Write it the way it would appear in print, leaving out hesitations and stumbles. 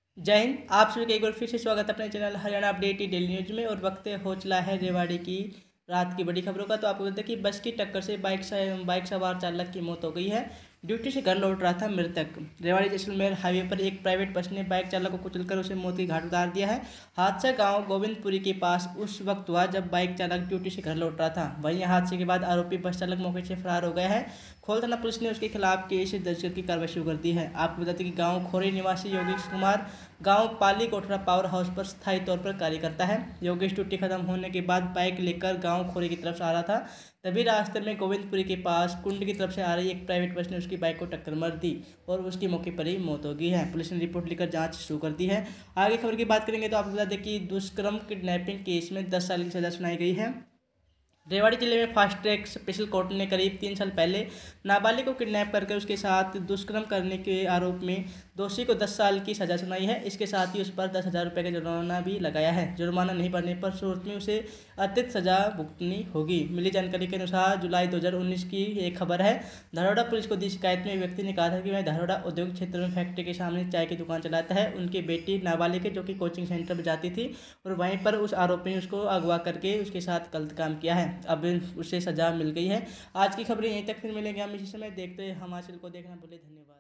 जय हिंद। आप सभी का एक बार फिर से स्वागत है अपने channel Haryana update daily news में। और वक्त हो चला है रेवाड़ी की रात की बड़ी खबरों का। तो आपको बता दें कि बस की टक्कर से बाइक सवार चालक की मौत हो गई है। ड्यूटी से घर लौट रहा था मृतक। रेवाड़ी जैसलमेर हाईवे पर एक प्राइवेट बस ने बाइक चालक को कुचलकर उसे मौत की घाट उतार दिया है। हादसा गांव गोविंदपुरी के पास उस वक्त हुआ जब बाइक चालक ड्यूटी से घर लौट रहा था। वहीं हादसे के बाद आरोपी बस चालक मौके से फरार हो गया है। खोल थाना पुलिस ने उसके खिलाफ केस दर्ज करके कार्रवाई शुरू कर दी है। आपको बताते कि गांव खोरे निवासी योगेश कुमार गांव पाली कोठरा पावर हाउस पर स्थायी तौर पर कार्य करता है। योगेश ड्यूटी खत्म होने के बाद बाइक लेकर गांव खोरे की तरफ से आ रहा था। तभी रास्ते में गोविंदपुरी के पास कुंड की तरफ से आ रही एक प्राइवेट बस ने उसकी बाइक को टक्कर मार दी और उसकी मौके पर ही मौत हो गई है। पुलिस ने रिपोर्ट लेकर जांच शुरू कर दी है। आगे खबर की बात करेंगे तो आपको बता दें कि दुष्कर्म किडनैपिंग केस में 10 साल की सजा सुनाई गई है। रेवाड़ी जिले में फास्ट ट्रैक स्पेशल कोर्ट ने करीब 3 साल पहले नाबालिग को किडनैप करके उसके साथ दुष्कर्म करने के आरोप में दोषी को 10 साल की सजा सुनाई है। इसके साथ ही उस पर 10,000 रुपये का जुर्माना भी लगाया है। जुर्माना नहीं भरने पर सूरत में उसे अतिरिक्त सजा भुगतनी होगी। मिली जानकारी के अनुसार जुलाई 2019 की एक खबर है। धरोड़ा पुलिस को दी शिकायत में एक व्यक्ति ने कहा था कि वह धरोड़ा औद्योगिक क्षेत्र में फैक्ट्री के सामने चाय की दुकान चलाता है। उनकी बेटी नाबालिग है जो कि कोचिंग सेंटर में जाती थी और वहीं पर उस आरोपी ने उसको अगवा करके उसके साथ गलत काम किया है। अब उसे सजा मिल गई है। आज की खबरें यहीं तक, फिर मिलेंगे हम इसी समय। देखते हैं हिमाचल को देखना भूले। धन्यवाद।